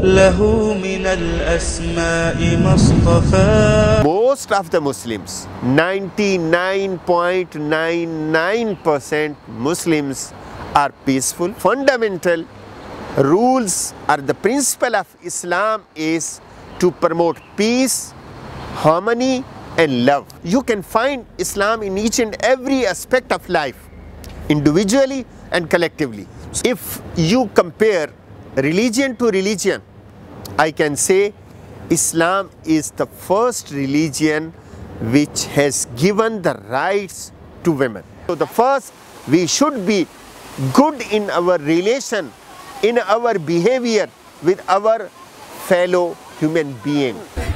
له من الأسماء ما اصطفى. Most of the Muslims, 99.99% Muslims are peaceful. Fundamental rules or the principle of Islam is to promote peace, harmony and love. You can find Islam in each and every aspect of life, individually and collectively. If you compare religion to religion, I can say Islam is the first religion which has given the rights to women. So the first, we should be good in our relation, in our behavior with our fellow human being.